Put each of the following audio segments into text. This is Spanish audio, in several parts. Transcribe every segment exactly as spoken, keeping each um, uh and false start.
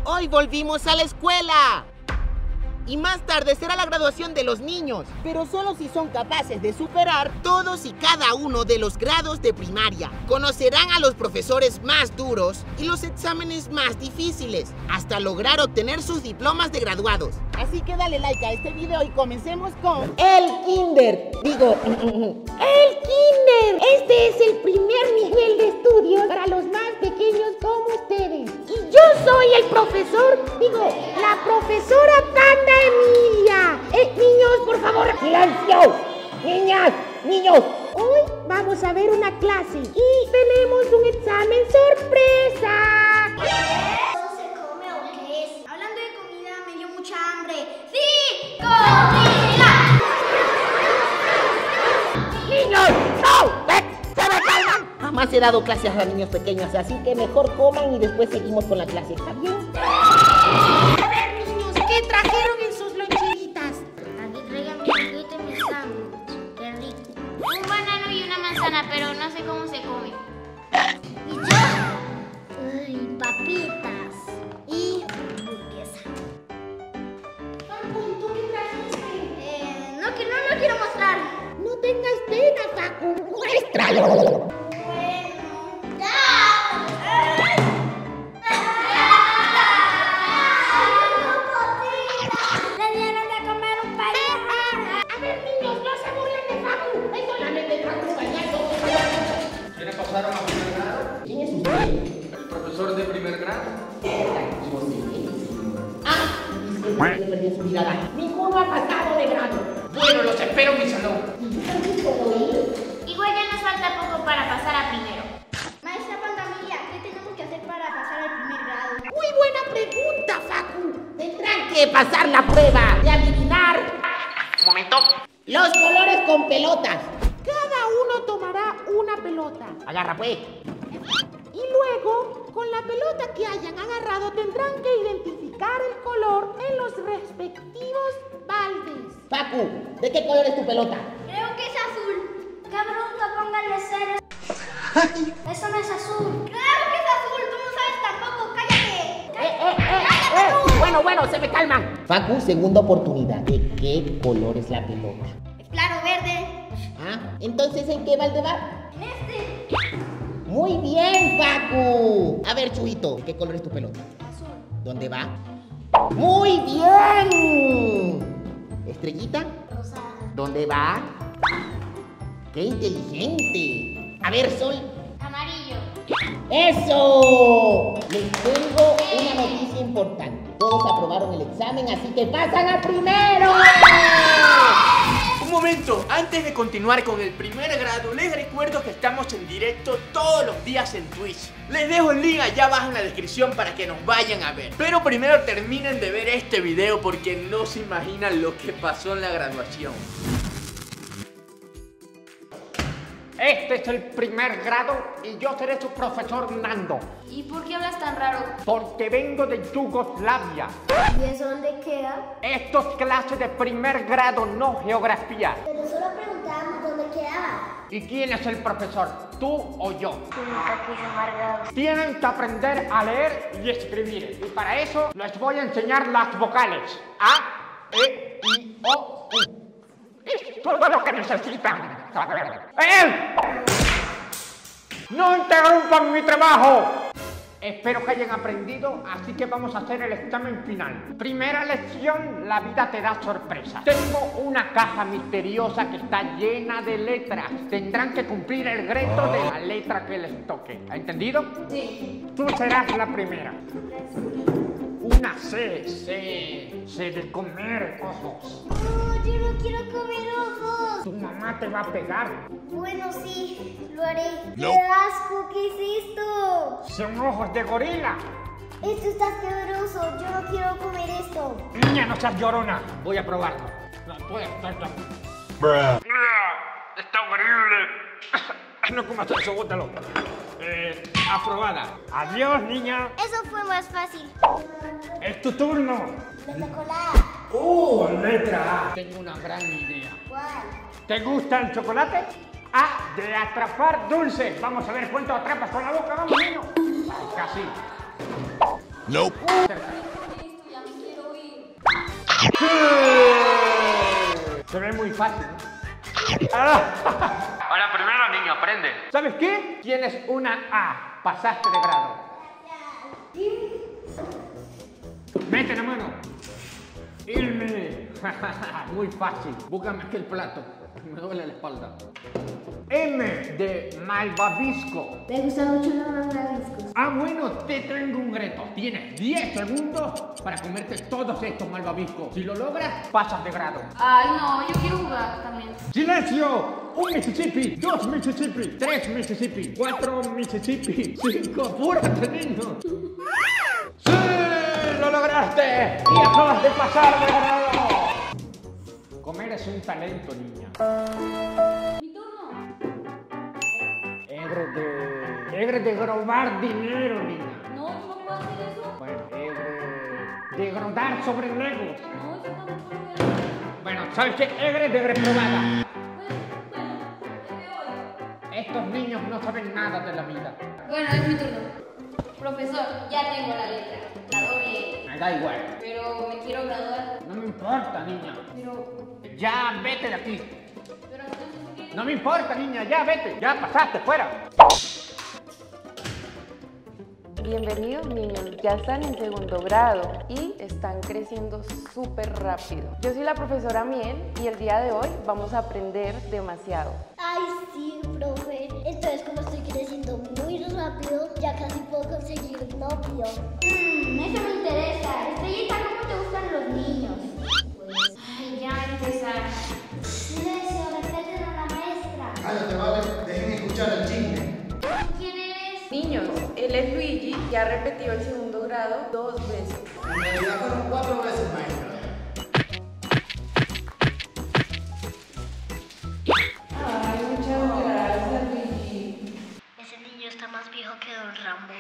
Hoy volvimos a la escuela. Y más tarde será la graduación de los niños, pero solo si son capaces de superar todos y cada uno de los grados de primaria. Conocerán a los profesores más duros y los exámenes más difíciles, hasta lograr obtener sus diplomas de graduados. Así que dale like a este video y comencemos con el kinder. Digo, el kinder. Este es el primer nivel de estudios para los más pequeños como ustedes. Y yo soy el profesor, digo, la profesora Panda Emilia. Eh, niños, por favor, silencio. Niñas, niños. Hoy vamos a ver una clase y tenemos un examen sorpresa. ¿Eso se come o qué es? Hablando de comida, me dio mucha hambre. ¡Sí! ¡Comida! Niños, no. ¡Se me calman! Jamás he dado clases a niños pequeños, así que mejor coman y después seguimos con la clase. ¿Está bien? A ver, niños, ¿qué trajeron en sus loncheritas? Aquí traigan mi juguete y mi sándwich. Qué rico. Un banano y una manzana, pero no sé cómo se come. ¿Y yo? Ay, papitas. Y hamburguesa. Facu, ¿tú qué trajiste? Eh, no, que no lo quiero mostrar. No tengas pena, Facu. Muéstralo. ¿Quién es usted? El profesor de primer grado. Ah, dice que perdió su mirada. Ninguno ha pasado de grado. Bueno, los espero en mi salón. Igual ya nos falta poco para pasar a primero. Maestra Pandamilla, ¿qué tenemos que hacer para pasar al primer grado? Muy buena pregunta, Facu. Tendrán que pasar la prueba de adivinar. Un momento. Los colores con pelotas. Cada uno tomará una pelota. Agarra, pues. Y luego, con la pelota que hayan agarrado, tendrán que identificar el color en los respectivos baldes. Facu, ¿de qué color es tu pelota? Creo que es azul. Cabrón, póngale cero. Eso no es azul. Claro que es azul, tú no sabes tampoco, cállate. Eh, eh, eh, eh. Bueno, bueno, se me calman. Facu, segunda oportunidad. ¿De qué color es la pelota? Es claro, verde. Ah, entonces, ¿en qué balde va? En este. Muy bien, Facu. A ver, Chuito, ¿de qué color es tu pelota? Azul. ¿Dónde va? ¡Muy bien! ¿Estrellita? Rosada. ¿Dónde va? ¡Qué inteligente! A ver, Sol. Amarillo. ¡Eso! Les tengo una noticia importante. Todos aprobaron el examen, así que pasan a primero. Un momento, antes de continuar con el primer grado, les recuerdo que estamos en directo todos los días en Twitch. Les dejo el link allá abajo en la descripción para que nos vayan a ver. Pero primero terminen de ver este video porque no se imaginan lo que pasó en la graduación. Este es el primer grado y yo seré su profesor Nando. ¿Y por qué hablas tan raro? Porque vengo de Yugoslavia. ¿Y eso dónde queda? Esto es clase de primer grado, no geografía. Pero solo preguntábamos dónde quedaba. ¿Y quién es el profesor? ¿Tú o yo? Taquis amargados. Tienen que aprender a leer y escribir. Y para eso les voy a enseñar las vocales. A, E, I, O, U. Es todo lo que necesitan. ¡Eh! ¡No interrumpan mi trabajo! Espero que hayan aprendido, así que vamos a hacer el examen final. Primera lección, la vida te da sorpresas. Tengo una caja misteriosa que está llena de letras. Tendrán que cumplir el reto de la letra que les toque. ¿Entendido? Sí. Tú serás la primera. Una C, C, C de comer ojos. No, yo no quiero comer ojos. Tu mamá te va a pegar. Bueno, sí, lo haré. ¡Qué asco! ¿Qué es esto? Son ojos de gorila. Esto está asqueroso. Yo no quiero comer esto. Niña, no seas llorona. Voy a probarlo. No puedo, está, está. Está horrible. No comas eso, bótalo. Eh, aprobada. Adiós, niña. Eso fue más fácil. Es tu turno. La chocolate. ¡Uh! Letra A. Tengo una gran idea. ¿Cuál? ¿Te gusta el chocolate? A, de atrapar dulces. Vamos a ver cuánto atrapas con la boca. Vamos, niño. Ay, casi. Nope. Listo, ya me quiero ir. Se ve muy fácil, ¿no? Ahora primero, niño, aprende. ¿Sabes qué? Tienes una A. Pasaste de grado. Mete la mano. Irme. Muy fácil. Búscame aquí el plato. Me duele la espalda. M de malvavisco. Me gusta mucho los malvaviscos. Ah, bueno, te tengo un reto. Tienes diez segundos para comerte todos estos malvaviscos. Si lo logras, pasas de grado. Ay, no, yo quiero jugar también. ¡Silencio! Un Mississippi, dos Mississippi, tres Mississippi, cuatro Mississippi, cinco. ¡Apúrate, niño! ¡Sí! ¡Lo lograste! ¡Y acabas de pasar de grado! Comer es un talento, niña. Mi turno. Egre de... Egre de robar dinero, niña. No, yo no puedo hacer eso. Bueno, egre... De grodar sobre legos. No, eso tampoco puedo hacer. Bueno, ¿sabes qué? Egre de reprobada. Bueno, bueno, te veo hoy. Estos niños no saben nada de la vida. Bueno, es mi turno. Profesor, ya tengo la letra. La doble E. Me da igual. Pero me quiero graduar. No me importa, niña. Pero... Ya vete de aquí. Pero entonces, ¿qué? No me importa, niña. Ya vete. Ya pasaste, fuera. Bienvenidos niños, ya están en segundo grado y están creciendo súper rápido. Yo soy la profesora Miel y el día de hoy vamos a aprender demasiado. Ay, sí, profe. Entonces, como estoy creciendo muy rápido, ya casi puedo conseguir novio. Mmm, eso me interesa. Estrellita, ¿cómo te gustan los niños? Pues, ay, ya va a empezar. Silencio, respeten a la maestra. Cállate, vale, dejen escuchar el chisme. ¿Quién eres? Niños, él es Luigi y ha repetido el segundo grado dos veces. En realidad fueron cuatro veces, maestra. Ay, muchas gracias, Luigi. Ese niño está más viejo que Don Ramón.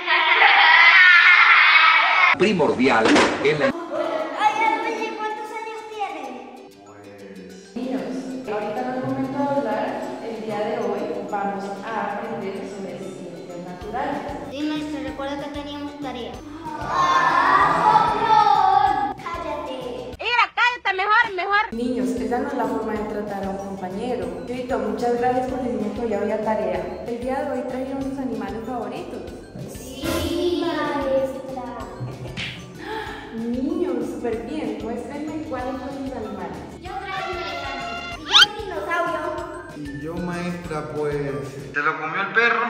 Primordial en la... Oiga, Luigi, ¿cuántos años tiene? Niños, ahorita no es momento de hablar. El día de hoy vamos a aprender sobre ciencias naturales. Sí, maestra, recuerda que teníamos tarea. ¡Cállate! Niños, esa no es la forma de tratar a un compañero. Señorito, muchas gracias por decirme que hoy había tarea. El día de hoy trajeron sus animales favoritos. Sí, maestra. Niños, súper bien. Muéstrenme cuáles son sus animales. Yo traigo un elefante. Y yo un dinosaurio. Y yo, maestra, pues... ¿Se lo comió el perro?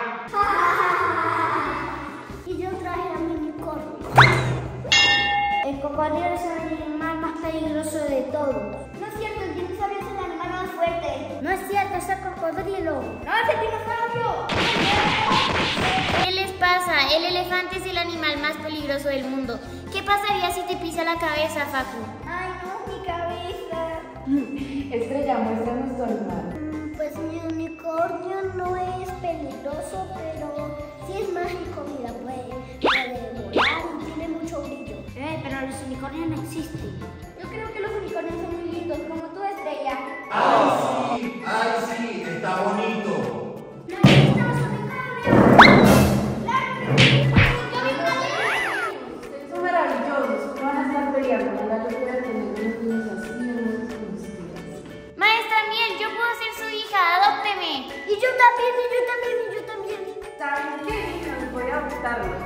Y yo traje a mi unicornio. El cocodrilo es el animal más peligroso de todos. No es cierto, el dinosaurio es el animal más fuerte. No es cierto, es el cocodrilo. ¡No, es el dinosaurio! ¿Qué les pasa? El elefante es el animal más peligroso del mundo. ¿Qué pasaría si te pisa la cabeza, Facu? Ay, no, mi cabeza. Estrella, muéstranos tu animal. Mm, Pues mi unicornio no es peligroso, pero sí es mágico. Mira, puede, puede volar y tiene mucho brillo. Eh, pero los unicornios no existen. Yo creo que los unicornios son muy lindos, como tú, Estrella. ¡Ay, sí! ¡Ay, sí! ¡Está bonito! ¡No existen los unicornios! ¡Claro que sí! Ustedes son maravillosos. ¿Qué van a estar peleando? Ojalá yo pueda tener unos niños así hermosos como ustedes. Maestra Miel, yo puedo ser su hija, adópteme. Y yo también, y yo también, y yo también. ¿Saben qué, niños? Voy a adoptarlos.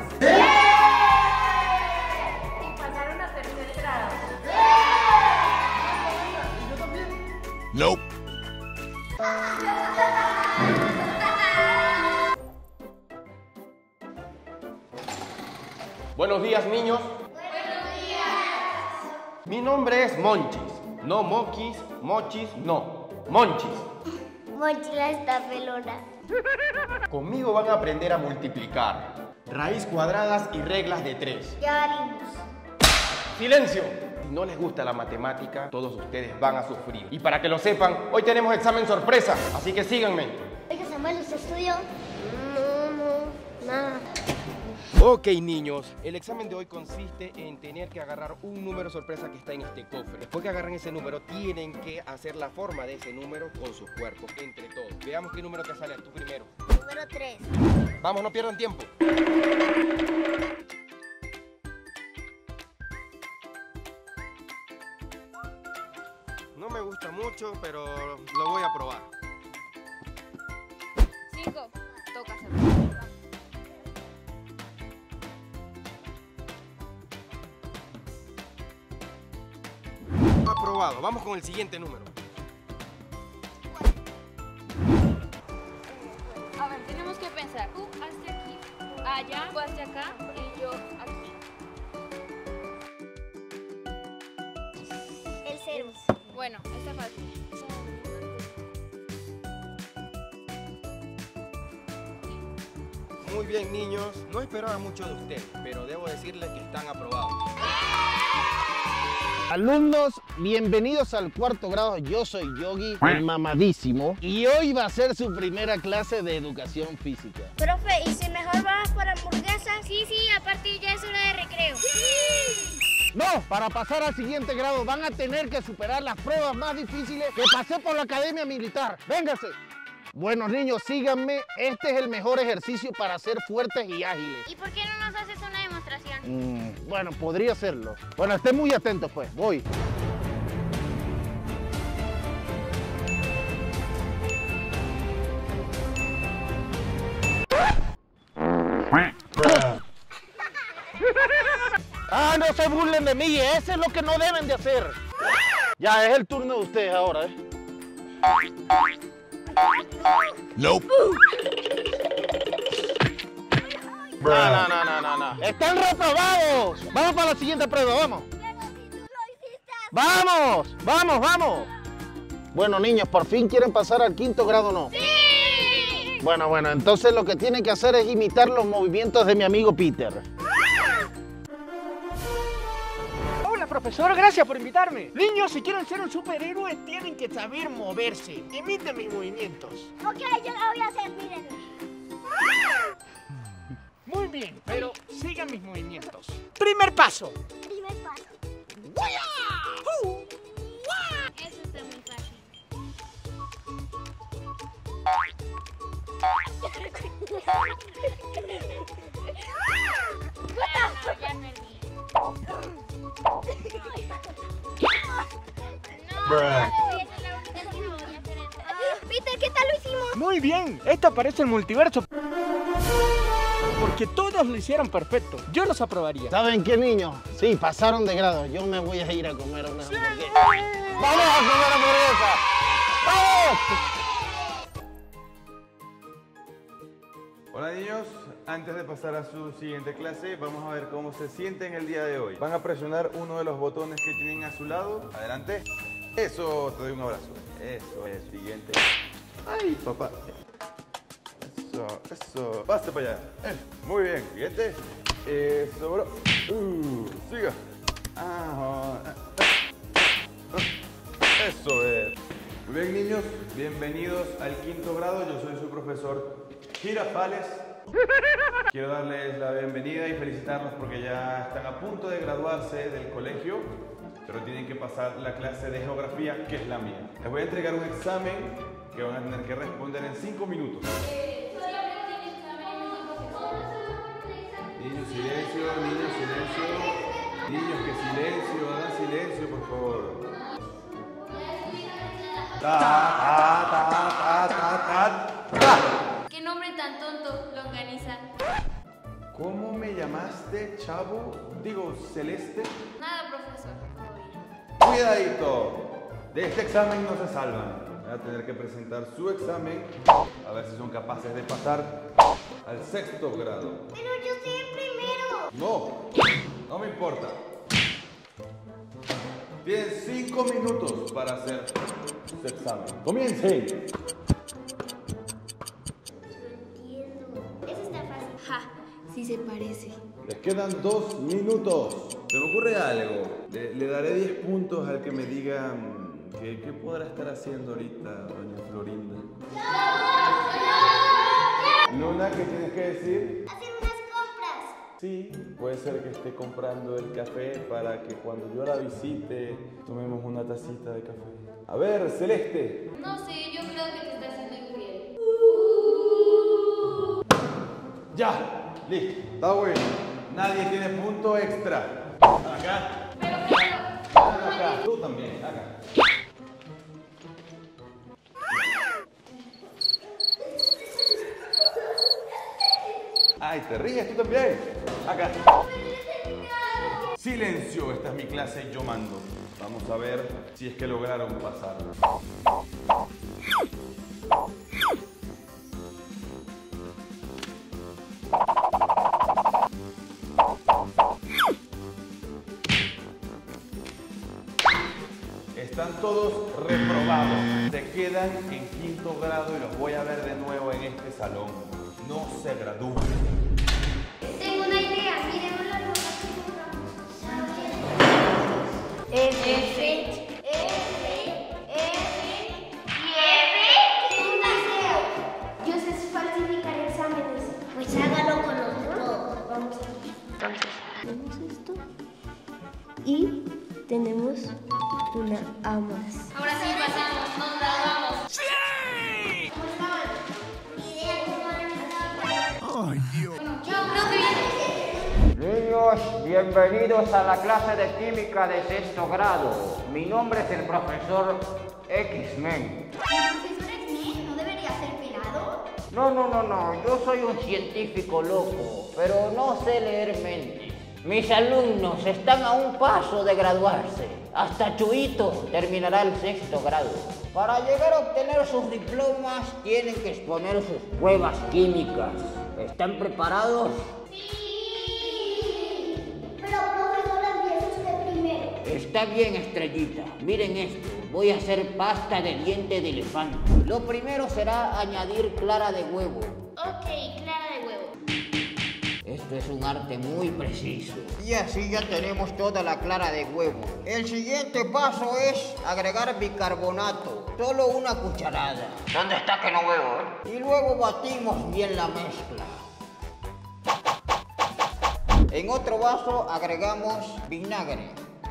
Y pasaron a tercer grado. Nope. Buenos días, niños. Buenos días. Mi nombre es Monchis. No Moquis, Mochis, no. Monchis. Mochila está pelona. Conmigo van a aprender a multiplicar. Raíz cuadradas y reglas de tres. Ya valimos. ¡Silencio! Si no les gusta la matemática, todos ustedes van a sufrir. Y para que lo sepan, hoy tenemos examen sorpresa, así que síganme. Oiga, Samuel, ¿usted estudió? No, no, nada. Ok, niños, el examen de hoy consiste en tener que agarrar un número sorpresa que está en este cofre. Después que agarren ese número, tienen que hacer la forma de ese número con sus cuerpos, entre todos. Veamos qué número te sale, tú primero. Número tres. Vamos, no pierdan tiempo. No me gusta mucho, pero lo voy a probar. Cinco. Toca hacer. Aprobado. Vamos con el siguiente número. A ver, tenemos que pensar. Tú hazte aquí, allá, tú hazte acá y yo aquí. El cero. Bueno, está fácil. Muy bien, niños. No esperaba mucho de ustedes, pero debo decirles que están aprobados. Alumnos, bienvenidos al cuarto grado. Yo soy Yogi, el mamadísimo, y hoy va a ser su primera clase de educación física. Profe, ¿y si mejor vamos por hamburguesas? Sí, sí, aparte ya es hora de recreo. No, para pasar al siguiente grado van a tener que superar las pruebas más difíciles que pasé por la academia militar. ¡Véngase! Bueno, niños, síganme. Este es el mejor ejercicio para ser fuertes y ágiles. ¿Y por qué no nos haces una demostración? Mm, bueno, podría hacerlo. Bueno, estén muy atentos, pues. Voy. Ah, no se burlen de mí. Eso es lo que no deben de hacer. Ya, es el turno de ustedes ahora, ¿eh? Nope. No, no, no, no, no, no. ¡Están reprobados! Vamos para la siguiente prueba, vamos. ¡Vamos! ¡Vamos, vamos! Bueno, niños, ¿por fin quieren pasar al quinto grado o no? ¡Sí! Bueno, bueno, entonces lo que tienen que hacer es imitar los movimientos de mi amigo Peter. Hola, profesor, gracias por invitarme. Niños, si quieren ser un superhéroe, tienen que saber moverse. Imiten mis movimientos. Ok, yo lo voy a hacer, mírenme. Muy bien, pero sigan mis movimientos. Primer paso. Primer paso. Eso está muy fácil. Bueno, ya perdí. Peter, ¿qué tal lo hicimos? Muy bien, esto parece el multiverso. Porque todos lo hicieron perfecto. Yo los aprobaría. ¿Saben qué, niños? Sí, pasaron de grado. Yo me voy a ir a comer una hamburguesa. ¡Vamos a comer hamburguesa! ¡Vamos! Hola, niños. Antes de pasar a su siguiente clase, vamos a ver cómo se sienten el día de hoy. Van a presionar uno de los botones que tienen a su lado. Adelante. Eso, te doy un abrazo. Eso es, siguiente. ¡Ay, papá! Eso, eso. Pase para allá. Eh, muy bien, siguiente. Eso, bro. Uh, siga. Ah, eso es. Muy bien, niños. Bienvenidos al quinto grado. Yo soy su profesor Girafales. Quiero darles la bienvenida y felicitarlos porque ya están a punto de graduarse del colegio, pero tienen que pasar la clase de geografía, que es la mía. Les voy a entregar un examen que van a tener que responder en cinco minutos. Niños, silencio, niños, silencio. Niños, que silencio, hagan silencio, por favor. Ta, ta, ta, ta, ta, ta, ta. ¿Qué nombre tan tonto, longaniza? ¿Cómo me llamaste, chavo? Digo, Celeste. Nada, profesor. Cuidadito. De este examen no se salvan. Van a tener que presentar su examen a ver si son capaces de pasar al sexto grado. Pero yo soy el primero. No, no me importa. Tienen cinco minutos para hacer su examen. ¡Comiencen! Eso está fácil. Ja, sí se parece. Les quedan dos minutos. Se me ocurre algo. Le, le daré diez puntos al que me diga mm, que, qué podrá estar haciendo ahorita doña Florinda. Luna, ¿qué tienes que decir? Hacer unas compras. Sí, puede ser que esté comprando el café para que cuando yo la visite tomemos una tacita de café. A ver, Celeste. No sé, yo creo que te está haciendo infiel. Ya, listo, está bueno. Nadie tiene punto extra. Acá. Pero, pero... Acá. Tú también, acá. Ay, ¿te ríes tú también? Acá. Silencio, esta es mi clase, yo mando. Vamos a ver si es que lograron pasar. Están todos reprobados. Se quedan en quinto grado y los voy a ver de nuevo en este salón. No se gradúan. Tengo una idea, miremos las notas que encontramos. F, F, F, F y F. Un deseo. Yo sé falsificar exámenes. Pues hágalo con nosotros. Vamos aquí. Entonces, tenemos esto y tenemos una A más. Ahora sí pasamos, nos graduamos. ¡Sí! ¿Cómo estaban? Idea, ¿cómo van a empezar? Ay, Dios. Yo creo que bien. Niños, bienvenidos a la clase de química de sexto grado. Mi nombre es el profesor X-Men. ¿El profesor X-Men no debería ser pelado? No, no, no, no, yo soy un científico loco, pero no sé leer mentes. Mis alumnos están a un paso de graduarse. Hasta Chuito terminará el sexto grado. Para llegar a obtener sus diplomas tienen que exponer sus pruebas químicas. ¿Están preparados? Pero profesora, empieza usted primero. Está bien, Estrellita. Miren esto. Voy a hacer pasta de diente de elefante. Lo primero será añadir clara de huevo. Ok, clara de huevo. Esto es un arte muy preciso. Y así ya tenemos toda la clara de huevo. El siguiente paso es agregar bicarbonato. Solo una cucharada. ¿Dónde está que no veo, eh? Y luego batimos bien la mezcla. En otro vaso agregamos vinagre.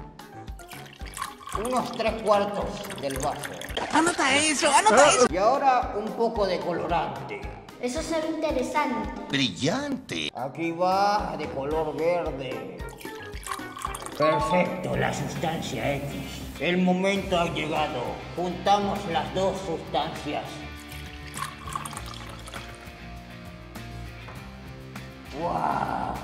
Unos tres cuartos del vaso. Anota eso, anota eso. Y ahora un poco de colorante. Eso se ve interesante. Brillante. Aquí va de color verde. Perfecto, la sustancia X. El momento ha llegado. Juntamos las dos sustancias. ¡Wow!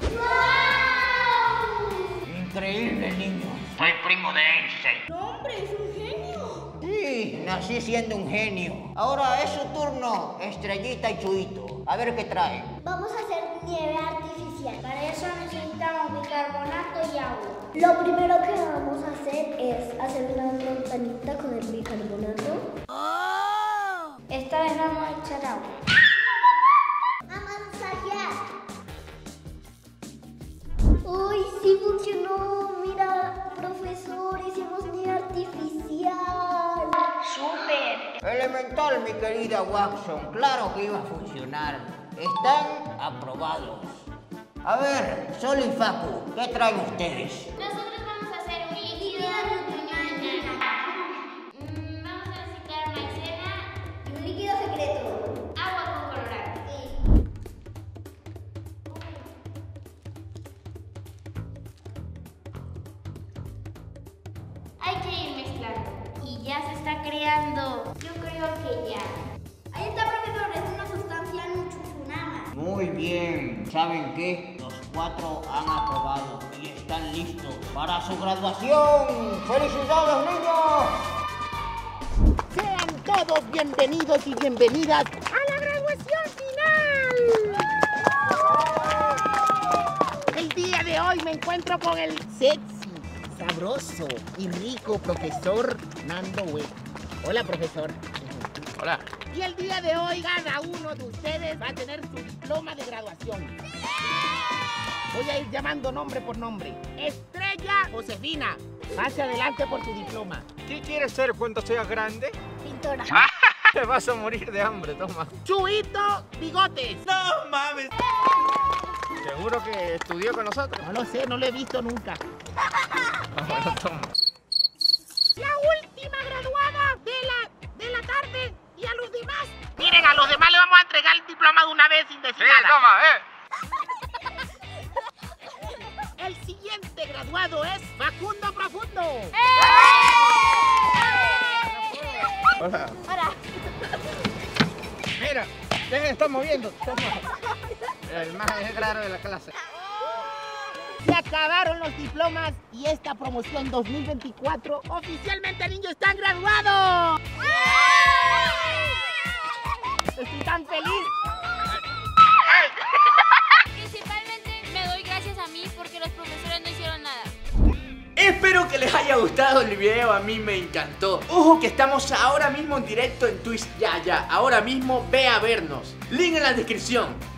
¡Wow! Increíble, niños. Soy primo de Einstein. No, hombre, es un genio. Sí, nací siendo un genio. Ahora es su turno, Estrellita y Chuito. A ver qué traen. Vamos a hacer nieve artificial. Para eso necesitamos bicarbonato y agua. Lo primero que vamos a hacer es hacer una montañita con el bicarbonato. ¡Oh! Esta vez vamos a echar agua. A masajear. ¡Uy, sí funcionó! Mira, profesor, hicimos nieve artificial. ¡Súper! Elemental, mi querida Watson. Claro que iba a funcionar. Están aprobados. A ver, Sol y Facu, ¿qué traen ustedes? Nosotros vamos a hacer un líquido. Mm, vamos a necesitar maicena Y un líquido secreto. agua con colorante. Hay que ir mezclando. Y ya se está creando. Yo creo que ya. Ahí está, profesor, es una sustancia nuchufunama. Muy bien. ¿Saben qué? Los cuatro han aprobado y están listos para su graduación. ¡Felicidades, niños! Sean todos bienvenidos y bienvenidas ¡A la graduación final! El día de hoy me encuentro con el sexy, sabroso y rico profesor Nando Web. Hola, profesor. Hola. Y el día de hoy cada uno de ustedes va a tener su diploma de graduación. Voy a ir llamando nombre por nombre. Estrella Josefina, pase adelante por su diploma. ¿Qué quieres ser cuando seas grande? Pintora. Te vas a morir de hambre, toma. Chuito Bigotes. No mames. ¿Seguro que estudió con nosotros? No lo sé, no lo he visto nunca. Bueno, toma. La última graduada de la, de la tarde y a los demás. Miren, a los demás le vamos a entregar el diploma de una vez sin decir Sí, nada. toma, eh. El siguiente graduado es Facundo Profundo. Hola. Hola. Mira, ¿Quién está moviendo? El más grado de la clase. Se acabaron los diplomas y esta promoción dos mil veinticuatro oficialmente niños están graduados. Estoy tan feliz. Principalmente me doy gracias a mí porque los profesores no hicieron nada. Espero que les haya gustado el video, a mí me encantó. Ojo que estamos ahora mismo en directo en Twitch. Ya, ya, ahora mismo ve a vernos. Link en la descripción.